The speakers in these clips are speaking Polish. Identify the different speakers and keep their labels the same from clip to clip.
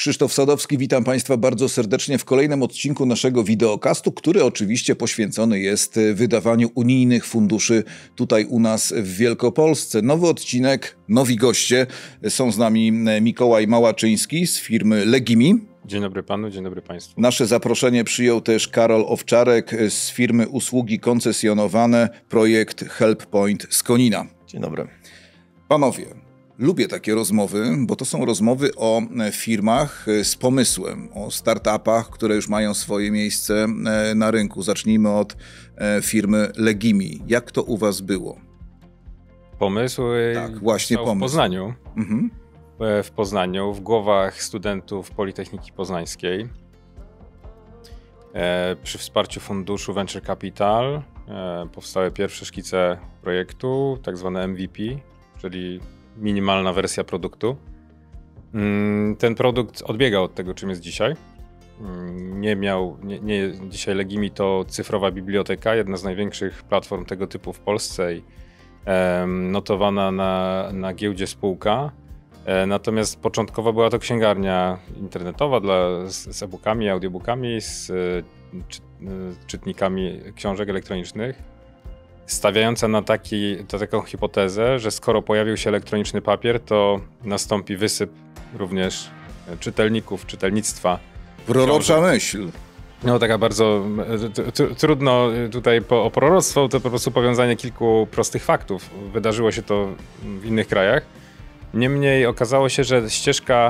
Speaker 1: Krzysztof Sadowski, witam Państwa bardzo serdecznie w kolejnym odcinku naszego wideokastu, który oczywiście poświęcony jest wydawaniu unijnych funduszy tutaj u nas w Wielkopolsce. Nowy odcinek, nowi goście. Są z nami Mikołaj Małaczyński z firmy Legimi.
Speaker 2: Dzień dobry panu, dzień dobry państwu.
Speaker 1: Nasze zaproszenie przyjął też Karol Owczarek z firmy Usługi Koncesjonowane, projekt HelpPoint z Konina.
Speaker 3: Dzień dobry.
Speaker 1: Panowie, lubię takie rozmowy, bo to są rozmowy o firmach z pomysłem, o startupach, które już mają swoje miejsce na rynku. Zacznijmy od firmy Legimi. Jak to u was było?
Speaker 2: Pomysł?
Speaker 1: Tak, właśnie pomysł.
Speaker 2: W Poznaniu. W Poznaniu, w głowach studentów Politechniki Poznańskiej. Przy wsparciu funduszu Venture Capital powstały pierwsze szkice projektu, tak zwane MVP, czyli minimalna wersja produktu. Ten produkt odbiegał od tego, czym jest dzisiaj. Dzisiaj Legimi to cyfrowa biblioteka, jedna z największych platform tego typu w Polsce i notowana na giełdzie spółka. Natomiast początkowo była to księgarnia internetowa z e-bookami, audiobookami, z czytnikami książek elektronicznych, stawiająca na taką hipotezę, że skoro pojawił się elektroniczny papier, to nastąpi wysyp również czytelników, czytelnictwa.
Speaker 1: Prorocza myśl.
Speaker 2: No taka bardzo trudno tutaj o proroctwo, to po prostu powiązanie kilku prostych faktów. Wydarzyło się to w innych krajach. Niemniej okazało się, że ścieżka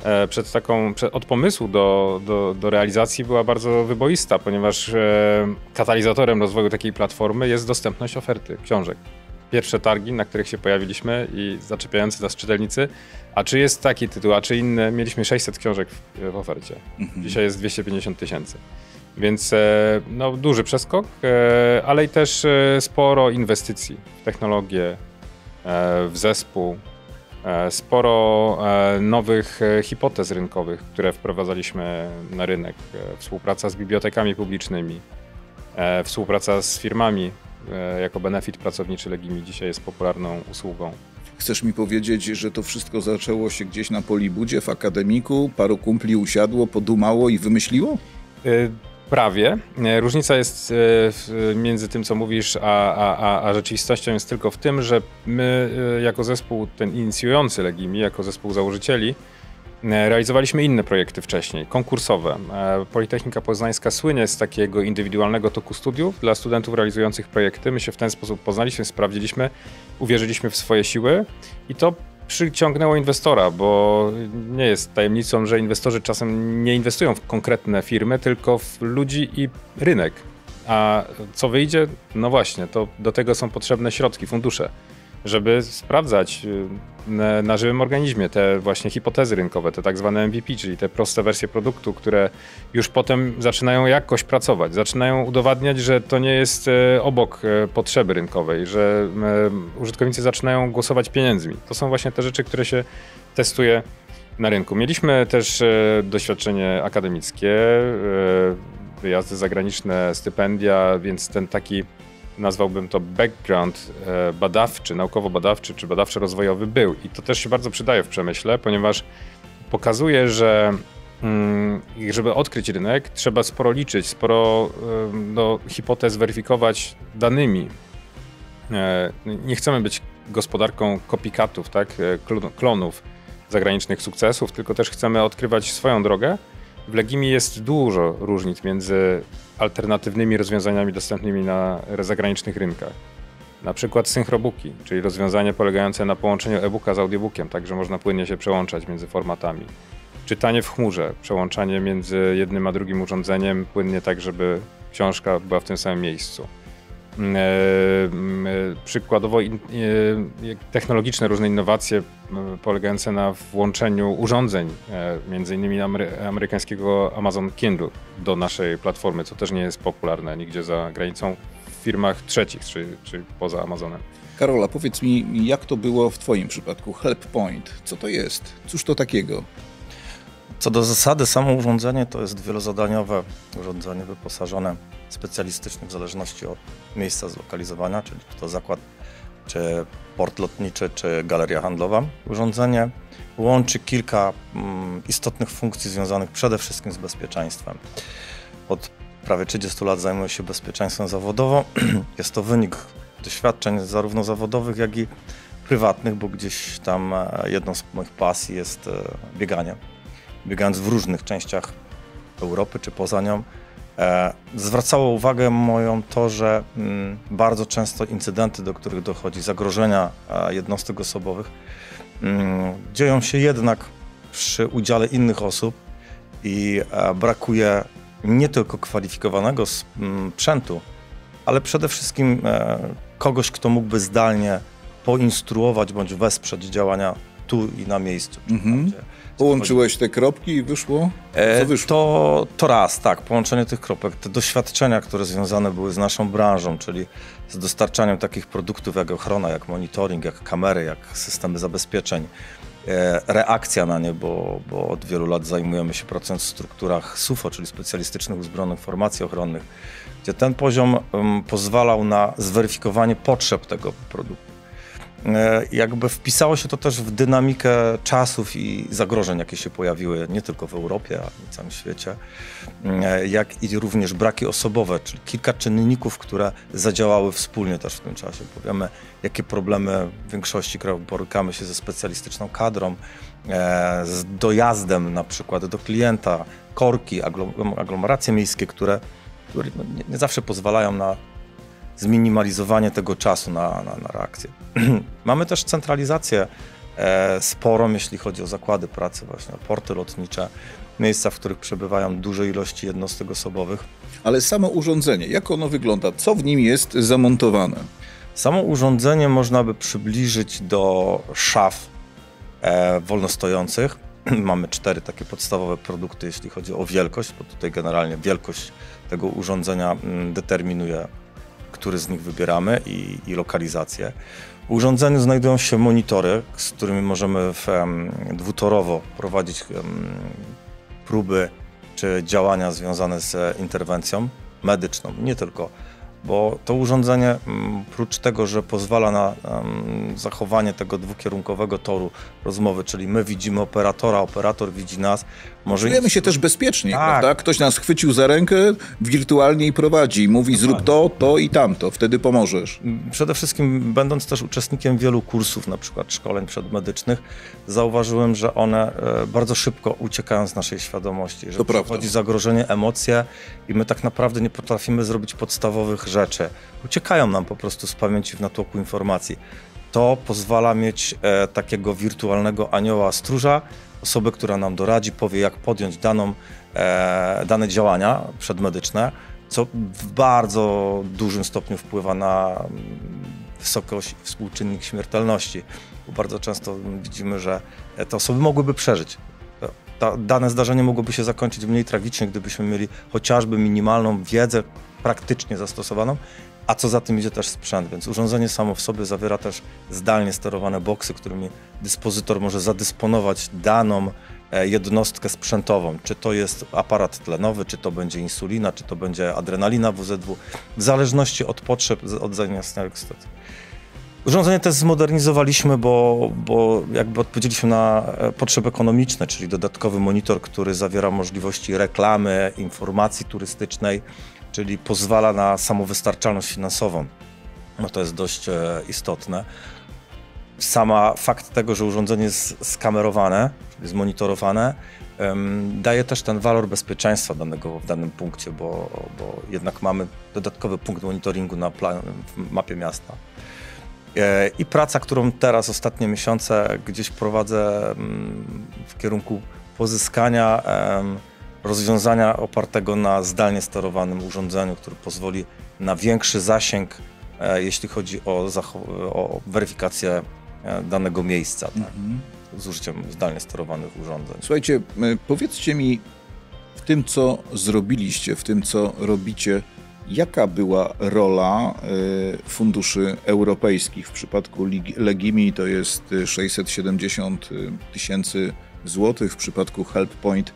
Speaker 2: od pomysłu do realizacji była bardzo wyboista, ponieważ katalizatorem rozwoju takiej platformy jest dostępność oferty książek. Pierwsze targi, na których się pojawiliśmy i zaczepiający nas czytelnicy, a czy jest taki tytuł, a czy inny, mieliśmy 600 książek w ofercie. Dzisiaj jest 250 000. Więc no, duży przeskok, ale i też sporo inwestycji w technologię, w zespół. Sporo nowych hipotez rynkowych, które wprowadzaliśmy na rynek. Współpraca z bibliotekami publicznymi, współpraca z firmami jako benefit pracowniczy Legimi dzisiaj jest popularną usługą.
Speaker 1: Chcesz mi powiedzieć, że to wszystko zaczęło się gdzieś na Polibudzie, w akademiku? Paru kumpli usiadło, podumało i wymyśliło?
Speaker 2: Prawie. Różnica jest między tym, co mówisz, a rzeczywistością jest tylko w tym, że my jako zespół, ten inicjujący Legimi, jako zespół założycieli, realizowaliśmy inne projekty wcześniej, konkursowe. Politechnika Poznańska słynie z takiego indywidualnego toku studiów dla studentów realizujących projekty. My się w ten sposób poznaliśmy, sprawdziliśmy, uwierzyliśmy w swoje siły i to przyciągnęło inwestora, bo nie jest tajemnicą, że inwestorzy czasem nie inwestują w konkretne firmy, tylko w ludzi i rynek. A co wyjdzie? No właśnie, to do tego są potrzebne środki, fundusze, żeby sprawdzać na żywym organizmie te właśnie hipotezy rynkowe, te tak zwane MVP, czyli te proste wersje produktu, które już potem zaczynają jakoś pracować, zaczynają udowadniać, że to nie jest obok potrzeby rynkowej, że użytkownicy zaczynają głosować pieniędzmi. To są właśnie te rzeczy, które się testuje na rynku. Mieliśmy też doświadczenie akademickie, wyjazdy zagraniczne, stypendia, więc ten taki, nazwałbym to background badawczy, naukowo-badawczy czy badawczo-rozwojowy był. I to też się bardzo przydaje w przemyśle, ponieważ pokazuje, że żeby odkryć rynek, trzeba sporo liczyć, sporo hipotez weryfikować danymi. Nie chcemy być gospodarką copycatów, tak? Klonów zagranicznych sukcesów, tylko też chcemy odkrywać swoją drogę. W Legimi jest dużo różnic między alternatywnymi rozwiązaniami dostępnymi na zagranicznych rynkach. Na przykład synchробooki, czyli rozwiązanie polegające na połączeniu e-booka z audiobookiem, tak że można płynnie się przełączać między formatami. Czytanie w chmurze, przełączanie między jednym a drugim urządzeniem płynnie tak, żeby książka była w tym samym miejscu. Przykładowo technologiczne różne innowacje polegające na włączeniu urządzeń, między innymi amerykańskiego Amazon Kindle do naszej platformy, co też nie jest popularne nigdzie za granicą w firmach trzecich, czyli poza Amazonem.
Speaker 1: Karola, powiedz mi, jak to było w twoim przypadku? HelpPoint, co to jest? Cóż to takiego?
Speaker 3: Co do zasady, samo urządzenie to jest wielozadaniowe urządzenie wyposażone specjalistycznie w zależności od miejsca zlokalizowania, czyli czy to zakład czy port lotniczy, czy galeria handlowa. Urządzenie łączy kilka istotnych funkcji związanych przede wszystkim z bezpieczeństwem. Od prawie 30 lat zajmuję się bezpieczeństwem zawodowo. Jest to wynik doświadczeń zarówno zawodowych, jak i prywatnych, bo gdzieś tam jedną z moich pasji jest bieganie. Biegając w różnych częściach Europy czy poza nią, zwracało uwagę moją to, że bardzo często incydenty, do których dochodzi, zagrożenia jednostek osobowych, dzieją się jednak przy udziale innych osób i brakuje nie tylko kwalifikowanego sprzętu, ale przede wszystkim kogoś, kto mógłby zdalnie poinstruować bądź wesprzeć działania tu i na miejscu.
Speaker 1: Połączyłeś te kropki i wyszło? Co wyszło?
Speaker 3: To raz, tak, połączenie tych kropek. Te doświadczenia, które związane były z naszą branżą, czyli z dostarczaniem takich produktów jak ochrona, jak monitoring, jak kamery, jak systemy zabezpieczeń, reakcja na nie, bo od wielu lat zajmujemy się pracując w strukturach SUFO, czyli Specjalistycznych Uzbrojonych Formacji Ochronnych, gdzie ten poziom pozwalał na zweryfikowanie potrzeb tego produktu. Jakby wpisało się to też w dynamikę czasów i zagrożeń, jakie się pojawiły nie tylko w Europie, ale w całym świecie, jak i również braki osobowe, czyli kilka czynników, które zadziałały wspólnie też w tym czasie. Powiemy, jakie problemy w większości krajów borykamy się ze specjalistyczną kadrą, z dojazdem na przykład do klienta, korki, aglomeracje miejskie, które nie zawsze pozwalają na zminimalizowanie tego czasu na reakcję. Mamy też centralizację sporą, jeśli chodzi o zakłady pracy, właśnie porty lotnicze, miejsca, w których przebywają duże ilości jednostek osobowych.
Speaker 1: Ale samo urządzenie, jak ono wygląda? Co w nim jest zamontowane?
Speaker 3: Samo urządzenie można by przybliżyć do szaf wolnostojących. Mamy 4 takie podstawowe produkty, jeśli chodzi o wielkość, bo tutaj generalnie wielkość tego urządzenia determinuje, który z nich wybieramy i lokalizację. W urządzeniu znajdują się monitory, z którymi możemy dwutorowo prowadzić próby czy działania związane z interwencją medyczną, nie tylko, bo to urządzenie, prócz tego, że pozwala na zachowanie tego dwukierunkowego toru rozmowy, czyli my widzimy operatora, operator widzi nas.
Speaker 1: Czujemy się też bezpieczniej, prawda? Ktoś nas chwycił za rękę wirtualnie i prowadzi i mówi zrób to i tamto, wtedy pomożesz.
Speaker 3: Przede wszystkim będąc też uczestnikiem wielu kursów, na przykład szkoleń przedmedycznych, zauważyłem, że one bardzo szybko uciekają z naszej świadomości, że przychodzi zagrożenie, emocje i my tak naprawdę nie potrafimy zrobić podstawowych rzeczy. Uciekają nam po prostu z pamięci w natłoku informacji. To pozwala mieć takiego wirtualnego anioła stróża, osobę, która nam doradzi, powie, jak podjąć dane działania przedmedyczne, co w bardzo dużym stopniu wpływa na wysokość, współczynnik śmiertelności. Bo bardzo często widzimy, że te osoby mogłyby przeżyć. Dane zdarzenie mogłoby się zakończyć mniej tragicznie, gdybyśmy mieli chociażby minimalną wiedzę praktycznie zastosowaną, a co za tym idzie też sprzęt, więc urządzenie samo w sobie zawiera też zdalnie sterowane boksy, którymi dyspozytor może zadysponować daną jednostkę sprzętową. Czy to jest aparat tlenowy, czy to będzie insulina, czy to będzie adrenalina WZW, w zależności od potrzeb, od zaistniałych sytuacji. Urządzenie też zmodernizowaliśmy, bo jakby odpowiedzieliśmy na potrzeby ekonomiczne, czyli dodatkowy monitor, który zawiera możliwości reklamy, informacji turystycznej, czyli pozwala na samowystarczalność finansową. No to jest dość istotne. Sama fakt tego, że urządzenie jest skamerowane, czyli zmonitorowane, daje też ten walor bezpieczeństwa danego w danym punkcie, bo jednak mamy dodatkowy punkt monitoringu w mapie miasta. I praca, którą teraz ostatnie miesiące gdzieś prowadzę w kierunku pozyskania rozwiązania opartego na zdalnie sterowanym urządzeniu, które pozwoli na większy zasięg, jeśli chodzi o weryfikację danego miejsca, z użyciem zdalnie sterowanych urządzeń.
Speaker 1: Słuchajcie, powiedzcie mi, w tym co zrobiliście, w tym co robicie, jaka była rola funduszy europejskich? W przypadku Legimi to jest 670 000 złotych, w przypadku HelpPoint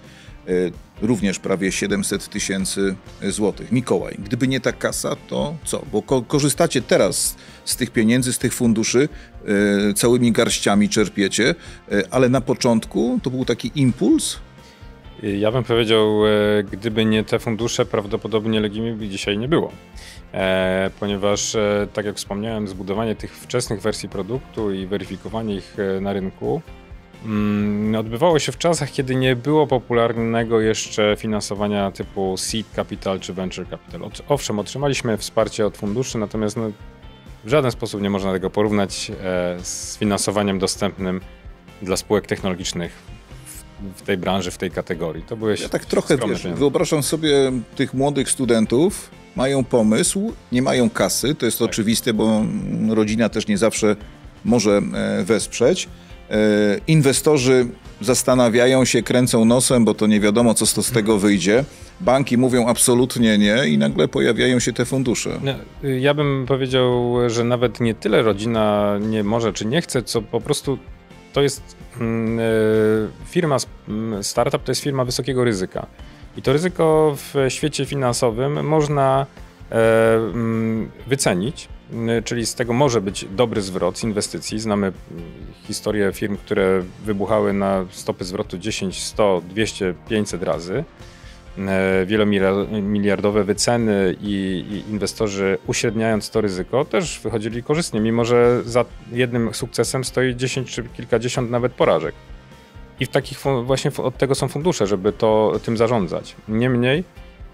Speaker 1: również prawie 700 000 złotych. Mikołaj, gdyby nie ta kasa, to co? Bo korzystacie teraz z tych pieniędzy, z tych funduszy, całymi garściami czerpiecie, ale na początku to był taki impuls?
Speaker 2: Ja bym powiedział, gdyby nie te fundusze, prawdopodobnie Legimi by dzisiaj nie było. Ponieważ, tak jak wspomniałem, zbudowanie tych wczesnych wersji produktu i weryfikowanie ich na rynku odbywało się w czasach, kiedy nie było popularnego jeszcze finansowania typu seed capital czy venture capital. Owszem, otrzymaliśmy wsparcie od funduszy, natomiast w żaden sposób nie można tego porównać z finansowaniem dostępnym dla spółek technologicznych w tej branży, w tej kategorii. To były
Speaker 1: ja tak trochę wyobrażam sobie tych młodych studentów, mają pomysł, nie mają kasy, to jest tak oczywiste, bo rodzina też nie zawsze może wesprzeć. Inwestorzy zastanawiają się, kręcą nosem, bo to nie wiadomo, co z tego wyjdzie. Banki mówią absolutnie nie i nagle pojawiają się te fundusze.
Speaker 2: Ja bym powiedział, że nawet nie tyle rodzina nie może czy nie chce, co po prostu to jest firma, startup to jest firma wysokiego ryzyka. I to ryzyko w świecie finansowym można wycenić, czyli z tego może być dobry zwrot z inwestycji. Znamy historię firm, które wybuchały na stopy zwrotu 10, 100, 200, 500 razy. Wielomiliardowe wyceny i inwestorzy, uśredniając to ryzyko, też wychodzili korzystnie, mimo że za jednym sukcesem stoi 10 czy kilkadziesiąt nawet porażek. I w takich właśnie od tego są fundusze, żeby tym zarządzać. Niemniej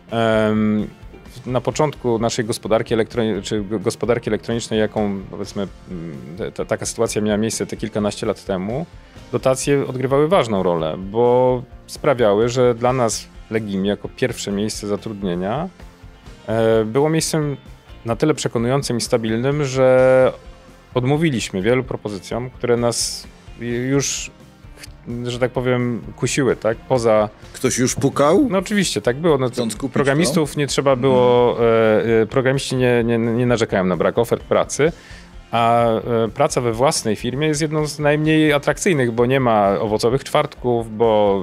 Speaker 2: na początku naszej gospodarki elektronicznej, jaką powiedzmy taka sytuacja miała miejsce te kilkanaście lat temu, dotacje odgrywały ważną rolę, bo sprawiały, że dla nas Legimi jako pierwsze miejsce zatrudnienia było miejscem na tyle przekonującym i stabilnym, że odmówiliśmy wielu propozycjom, które nas już, że tak powiem, kusiły, tak? Poza...
Speaker 1: Ktoś już pukał?
Speaker 2: No oczywiście, tak było. No, programistów nie trzeba było, programiści nie narzekają na brak ofert pracy, a praca we własnej firmie jest jedną z najmniej atrakcyjnych, bo nie ma owocowych czwartków, bo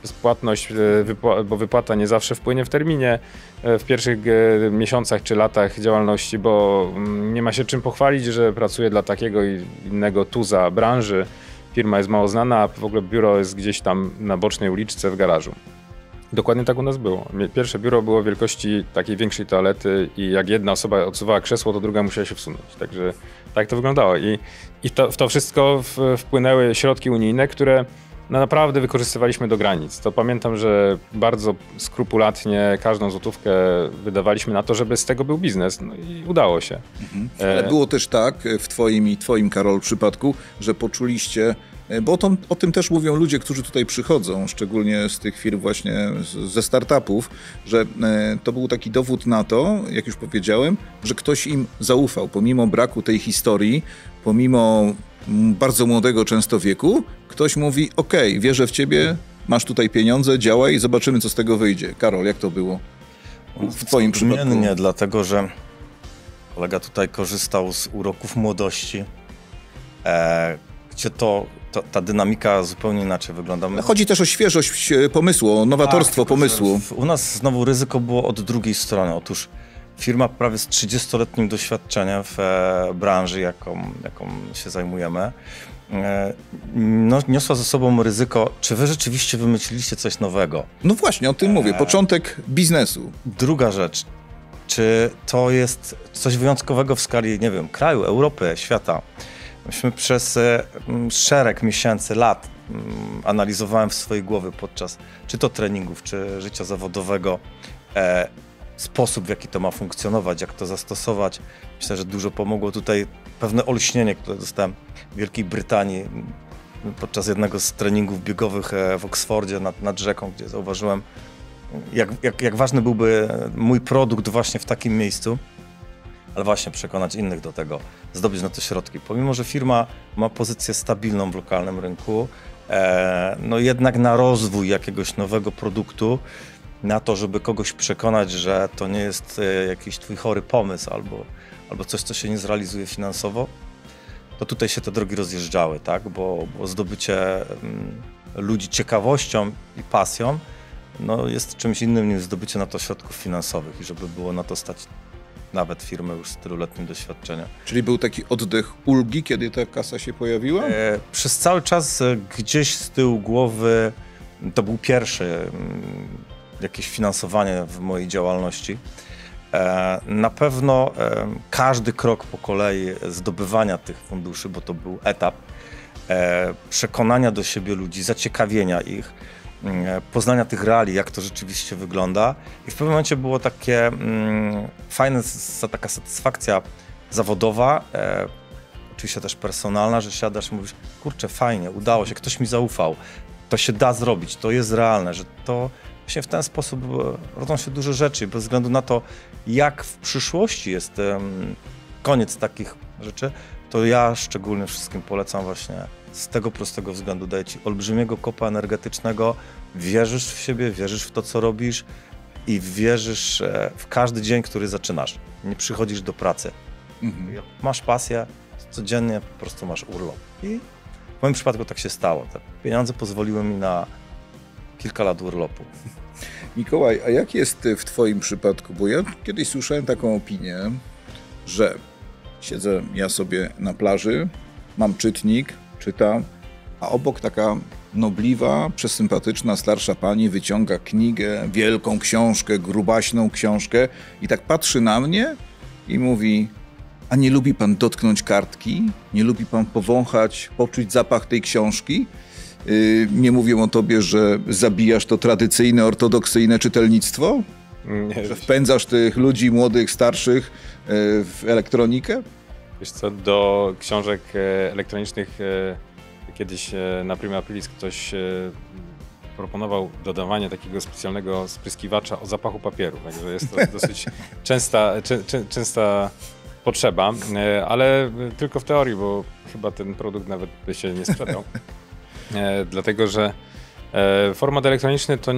Speaker 2: wypłata nie zawsze wpłynie w terminie w pierwszych miesiącach czy latach działalności, bo nie ma się czym pochwalić, że pracuje dla takiego i innego tuza branży. Firma jest mało znana, a w ogóle biuro jest gdzieś tam na bocznej uliczce w garażu. Dokładnie tak u nas było. Pierwsze biuro było wielkości takiej większej toalety i jak jedna osoba odsuwała krzesło, to druga musiała się wsunąć. Także tak to wyglądało. I w to wszystko wpłynęły środki unijne, które naprawdę wykorzystywaliśmy do granic. To pamiętam, że bardzo skrupulatnie każdą złotówkę wydawaliśmy na to, żeby z tego był biznes. No i udało się.
Speaker 1: Ale było też tak w twoim, Karol, przypadku, że poczuliście, bo o tym też mówią ludzie, którzy tutaj przychodzą, szczególnie z tych firm właśnie ze startupów, że to był taki dowód na to, jak już powiedziałem, że ktoś im zaufał, pomimo braku tej historii, pomimo bardzo młodego często wieku, ktoś mówi, okej, wierzę w ciebie, masz tutaj pieniądze, działaj, zobaczymy, co z tego wyjdzie. Karol, jak to było w twoim przypadku?
Speaker 3: Nie, dlatego że kolega tutaj korzystał z uroków młodości, gdzie ta dynamika zupełnie inaczej wygląda.
Speaker 1: Chodzi też o świeżość pomysłu, o nowatorstwo pomysłu.
Speaker 3: U nas znowu ryzyko było od drugiej strony. Otóż firma prawie z 30-letnim doświadczeniem w branży, jaką się zajmujemy, niosła ze sobą ryzyko, czy wy rzeczywiście wymyśliliście coś nowego.
Speaker 1: No właśnie, o tym mówię, początek biznesu.
Speaker 3: Druga rzecz, czy to jest coś wyjątkowego w skali, nie wiem, kraju, Europy, świata. Myśmy przez szereg miesięcy, lat analizowałem w swojej głowie podczas czy to treningów, czy życia zawodowego sposób, w jaki to ma funkcjonować, jak to zastosować. Myślę, że dużo pomogło tutaj pewne olśnienie, które dostałem w Wielkiej Brytanii podczas jednego z treningów biegowych w Oksfordzie nad rzeką, gdzie zauważyłem, jak ważny byłby mój produkt właśnie w takim miejscu, ale właśnie przekonać innych do tego, zdobyć na to środki. Pomimo, że firma ma pozycję stabilną w lokalnym rynku, no jednak na rozwój jakiegoś nowego produktu, na to, żeby kogoś przekonać, że to nie jest jakiś twój chory pomysł albo coś, co się nie zrealizuje finansowo, to tutaj się te drogi rozjeżdżały, tak? Bo zdobycie ludzi ciekawością i pasją no, jest czymś innym niż zdobycie na to środków finansowych i żeby było na to stać nawet firmy już z tyluletnim doświadczeniem.
Speaker 1: Czyli był taki oddech ulgi, kiedy ta kasa się pojawiła?
Speaker 3: Przez cały czas gdzieś z tyłu głowy to był pierwszy jakieś finansowanie w mojej działalności. Na pewno każdy krok po kolei zdobywania tych funduszy, bo to był etap przekonania do siebie ludzi, zaciekawienia ich, poznania tych reali, jak to rzeczywiście wygląda. I w pewnym momencie było takie fajne, taka satysfakcja zawodowa, oczywiście też personalna, że siadasz i mówisz, kurczę, fajnie, udało się, ktoś mi zaufał, to się da zrobić, to jest realne, że to właśnie w ten sposób rodzą się duże rzeczy, bez względu na to, jak w przyszłości jest koniec takich rzeczy, to ja szczególnie wszystkim polecam właśnie z tego prostego względu, daje ci olbrzymiego kopa energetycznego, wierzysz w siebie, wierzysz w to, co robisz i wierzysz w każdy dzień, który zaczynasz. Nie przychodzisz do pracy. Masz pasję, codziennie po prostu masz urlop. I w moim przypadku tak się stało. Te pieniądze pozwoliły mi na kilka lat urlopu.
Speaker 1: Mikołaj, a jak jest w twoim przypadku? Bo ja kiedyś słyszałem taką opinię, że siedzę ja sobie na plaży, mam czytnik, czytam, a obok taka nobliwa, przesympatyczna, starsza pani wyciąga knigę, wielką książkę, grubaśną książkę i tak patrzy na mnie i mówi: a nie lubi pan dotknąć kartki? Nie lubi pan powąchać, poczuć zapach tej książki? Nie mówię o tobie, że zabijasz to tradycyjne, ortodoksyjne czytelnictwo? Nie, że wpędzasz tych ludzi młodych, starszych w elektronikę?
Speaker 2: Wiesz co, do książek elektronicznych kiedyś na Prima Aprilis ktoś proponował dodawanie takiego specjalnego spryskiwacza o zapachu papieru, także jest to dosyć częsta potrzeba, ale tylko w teorii, bo chyba ten produkt nawet by się nie sprzedał. Dlatego, że format elektroniczny to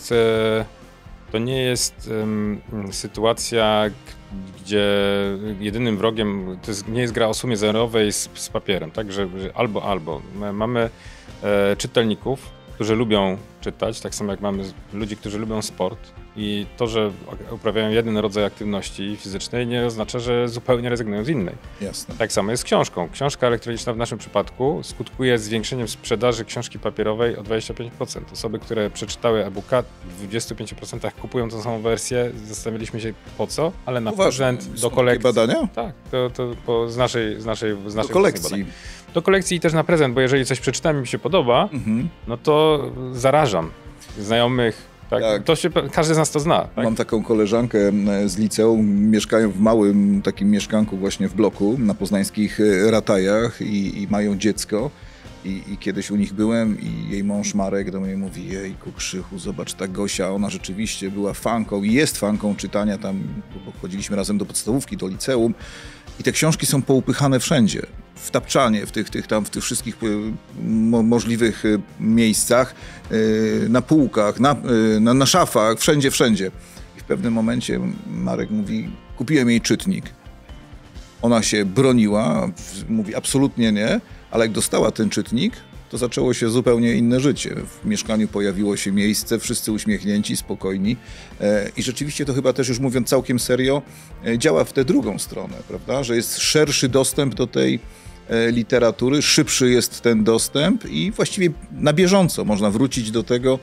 Speaker 2: nie jest sytuacja, gdzie jedynym wrogiem nie jest gra o sumie zerowej z papierem, tak, że albo. Mamy czytelników, którzy lubią czytać, tak samo jak mamy ludzi, którzy lubią sport i to, że uprawiają jeden rodzaj aktywności fizycznej, nie oznacza, że zupełnie rezygnują z innej.
Speaker 1: Jasne.
Speaker 2: Tak samo jest z książką. Książka elektroniczna w naszym przypadku skutkuje zwiększeniem sprzedaży książki papierowej o 25%. Osoby, które przeczytały e-booka w 25% kupują tą samą wersję. Zastanawialiśmy się po co, ale na prezent do kolekcji.
Speaker 1: Badania?
Speaker 2: Tak, to z naszej
Speaker 1: do kolekcji.
Speaker 2: Do kolekcji i też na prezent, bo jeżeli coś przeczytam i mi się podoba, no to zarażam znajomych. Tak. Każdy z nas to zna. Tak?
Speaker 1: Mam taką koleżankę z liceum, mieszkają w małym takim mieszkanku właśnie w bloku na poznańskich Ratajach i mają dziecko. I kiedyś u nich byłem i jej mąż Marek do mnie mówi: jejku Krzychu, zobacz, ta Gosia, ona rzeczywiście była fanką i jest fanką czytania tam, bo chodziliśmy razem do podstawówki, do liceum i te książki są poupychane wszędzie. W tapczanie, w tych wszystkich możliwych miejscach, na półkach, na szafach, wszędzie. I w pewnym momencie Marek mówi: kupiłem jej czytnik. Ona się broniła, mówi absolutnie nie, ale jak dostała ten czytnik, to zaczęło się zupełnie inne życie. W mieszkaniu pojawiło się miejsce, wszyscy uśmiechnięci, spokojni i rzeczywiście to chyba też, już mówiąc całkiem serio, działa w tę drugą stronę, prawda? Że jest szerszy dostęp do tej literatury, szybszy jest ten dostęp i właściwie na bieżąco można wrócić do tego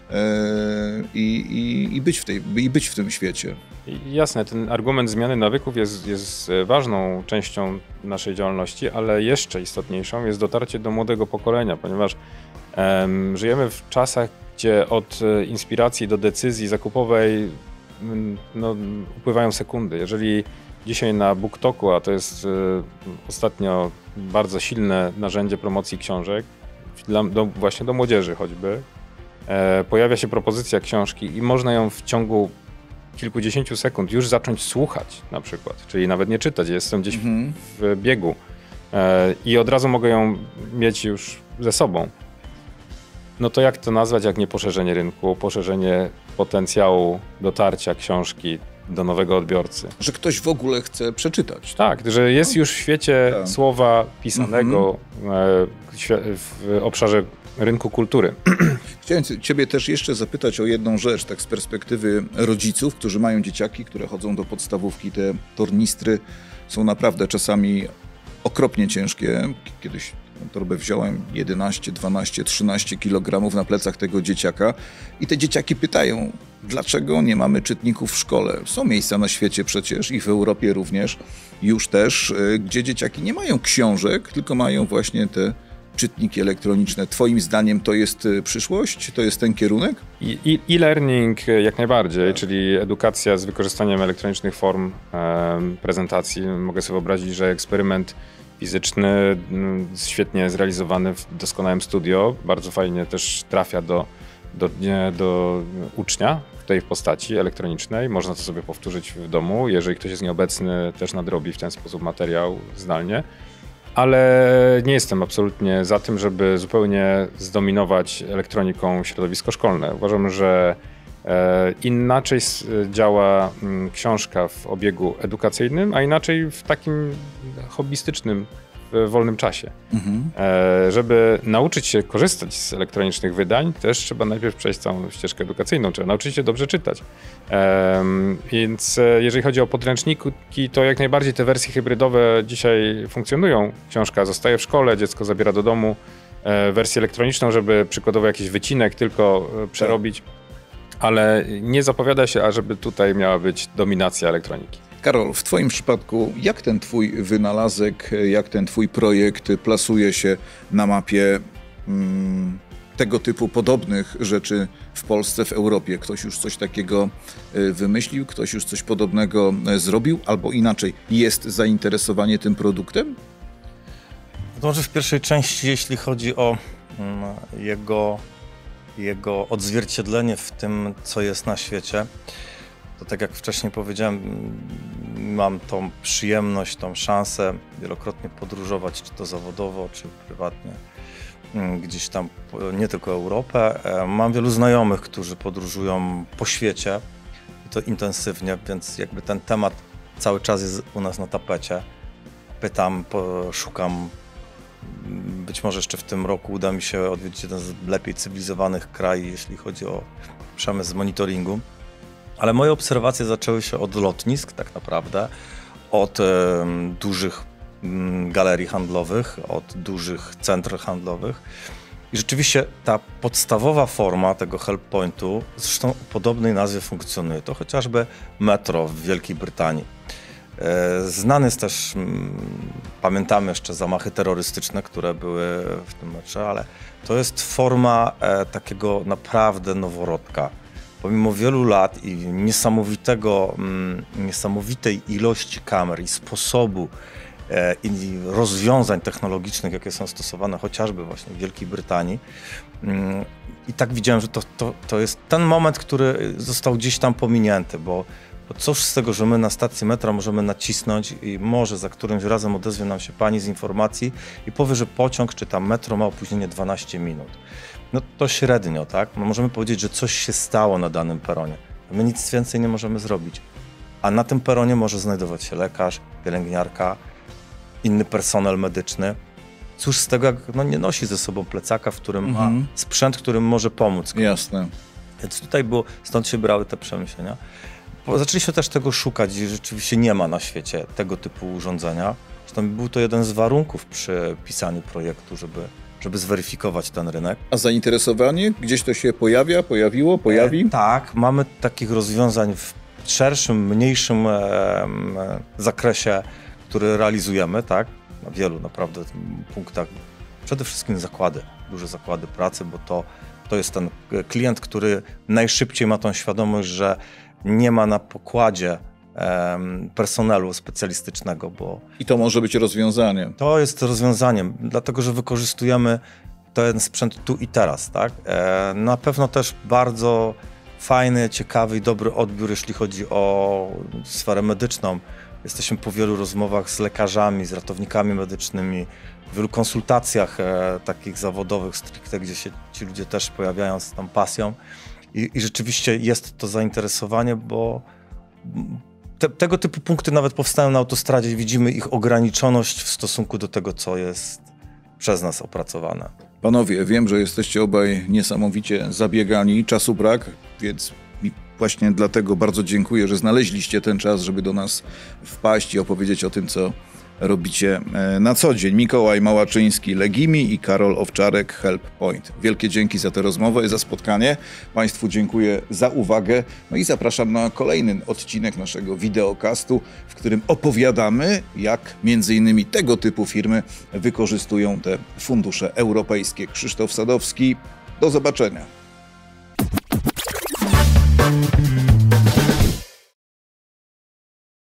Speaker 1: i być w tym świecie.
Speaker 2: Jasne, ten argument zmiany nawyków jest ważną częścią naszej działalności, ale jeszcze istotniejszą jest dotarcie do młodego pokolenia, ponieważ żyjemy w czasach, gdzie od inspiracji do decyzji zakupowej upływają sekundy. Jeżeli dzisiaj na BookToku, a to jest ostatnio bardzo silne narzędzie promocji książek, właśnie do młodzieży choćby, pojawia się propozycja książki i można ją w ciągu kilkudziesięciu sekund już zacząć słuchać na przykład, czyli nawet nie czytać, jestem gdzieś w biegu i od razu mogę ją mieć już ze sobą. No to jak to nazwać, jak nie poszerzenie rynku, poszerzenie potencjału dotarcia książki do nowego odbiorcy.
Speaker 1: Że ktoś w ogóle chce przeczytać.
Speaker 2: Tak, że jest już w świecie słowa pisanego w obszarze rynku kultury.
Speaker 1: Chciałem ciebie też jeszcze zapytać o jedną rzecz, tak z perspektywy rodziców, którzy mają dzieciaki, które chodzą do podstawówki. Te tornistry są naprawdę czasami okropnie ciężkie. Kiedyś torbę wziąłem 11, 12, 13 kg na plecach tego dzieciaka i te dzieciaki pytają, dlaczego nie mamy czytników w szkole. Są miejsca na świecie przecież i w Europie również, już też, gdzie dzieciaki nie mają książek, tylko mają właśnie te czytniki elektroniczne. Twoim zdaniem to jest przyszłość? To jest ten kierunek?
Speaker 2: E-learning jak najbardziej, czyli edukacja z wykorzystaniem elektronicznych form prezentacji. Mogę sobie wyobrazić, że eksperyment fizyczny, świetnie zrealizowany w doskonałym studio, bardzo fajnie też trafia do ucznia w tej postaci elektronicznej. Można to sobie powtórzyć w domu. Jeżeli ktoś jest nieobecny, też nadrobi w ten sposób materiał zdalnie. Ale nie jestem absolutnie za tym, żeby zupełnie zdominować elektroniką środowisko szkolne. Uważam, że inaczej działa książka w obiegu edukacyjnym, a inaczej w takim hobbystycznym, w wolnym czasie. Żeby nauczyć się korzystać z elektronicznych wydań, też trzeba najpierw przejść całą ścieżkę edukacyjną, trzeba nauczyć się dobrze czytać. Więc jeżeli chodzi o podręczniki, to jak najbardziej te wersje hybrydowe dzisiaj funkcjonują. Książka zostaje w szkole, dziecko zabiera do domu wersję elektroniczną, żeby przykładowo jakiś wycinek tylko przerobić, ale nie zapowiada się, ażeby tutaj miała być dominacja elektroniki.
Speaker 1: Karol, w twoim przypadku, jak ten twój wynalazek, jak ten twój projekt plasuje się na mapie tego typu podobnych rzeczy w Polsce, w Europie? Ktoś już coś takiego wymyślił, ktoś już coś podobnego zrobił, albo inaczej, jest zainteresowanie tym produktem?
Speaker 3: To może w pierwszej części, jeśli chodzi o jego odzwierciedlenie w tym, co jest na świecie, to tak jak wcześniej powiedziałem, mam tą przyjemność, tą szansę wielokrotnie podróżować, czy to zawodowo, czy prywatnie, gdzieś tam, nie tylko Europę. Mam wielu znajomych, którzy podróżują po świecie i to intensywnie, więc jakby ten temat cały czas jest u nas na tapecie. Pytam, szukam, być może jeszcze w tym roku uda mi się odwiedzić jeden z lepiej cywilizowanych krajów, jeśli chodzi o przemysł monitoringu. Ale moje obserwacje zaczęły się od lotnisk tak naprawdę, od dużych galerii handlowych, od dużych centr handlowych. I rzeczywiście ta podstawowa forma tego helppointu, zresztą o podobnej nazwie funkcjonuje, to chociażby metro w Wielkiej Brytanii. Znany jest też, pamiętamy jeszcze zamachy terrorystyczne, które były w tym metrze, ale to jest forma takiego naprawdę noworodka. Pomimo wielu lat i niesamowitej ilości kamer i sposobu i rozwiązań technologicznych, jakie są stosowane chociażby właśnie w Wielkiej Brytanii. I tak widziałem, że to jest ten moment, który został gdzieś tam pominięty, bo cóż z tego, że my na stacji metra możemy nacisnąć i może za którymś razem odezwie nam się pani z informacji i powie, że pociąg czy tam metro ma opóźnienie 12 minut. No to średnio, tak? No możemy powiedzieć, że coś się stało na danym peronie. My nic więcej nie możemy zrobić. A na tym peronie może znajdować się lekarz, pielęgniarka, inny personel medyczny. Cóż z tego, jak nie nosi ze sobą plecaka, w którym ma sprzęt, którym może pomóc.
Speaker 1: Jasne.
Speaker 3: Więc tutaj stąd się brały te przemyślenia. Zaczęliśmy też tego szukać i rzeczywiście nie ma na świecie tego typu urządzenia. Zresztą był to jeden z warunków przy pisaniu projektu, żeby zweryfikować ten rynek.
Speaker 1: A zainteresowanie? Gdzieś to się pojawi?
Speaker 3: Tak, mamy takich rozwiązań w szerszym, mniejszym zakresie, który realizujemy, tak, na wielu naprawdę punktach. Przede wszystkim zakłady, duże zakłady pracy, bo to jest ten klient, który najszybciej ma tą świadomość, że nie ma na pokładzie personelu specjalistycznego, bo...
Speaker 1: I to może być rozwiązaniem.
Speaker 3: To jest rozwiązaniem, dlatego że wykorzystujemy ten sprzęt tu i teraz, tak? Na pewno też bardzo fajny, ciekawy i dobry odbiór, jeśli chodzi o sferę medyczną. Jesteśmy po wielu rozmowach z lekarzami, z ratownikami medycznymi, w wielu konsultacjach takich zawodowych stricte, gdzie się ci ludzie też pojawiają z tą pasją. I rzeczywiście jest to zainteresowanie, bo tego typu punkty nawet powstają na autostradzie i widzimy ich ograniczoność w stosunku do tego, co jest przez nas opracowane.
Speaker 1: Panowie, wiem, że jesteście obaj niesamowicie zabiegani, czasu brak, więc właśnie dlatego bardzo dziękuję, że znaleźliście ten czas, żeby do nas wpaść i opowiedzieć o tym, co robicie na co dzień. Mikołaj Małaczyński, Legimi i Karol Owczarek, Help Point. Wielkie dzięki za tę rozmowę i za spotkanie. Państwu dziękuję za uwagę. No i zapraszam na kolejny odcinek naszego wideokastu, w którym opowiadamy, jak między innymi tego typu firmy wykorzystują te fundusze europejskie. Krzysztof Sadowski, do zobaczenia.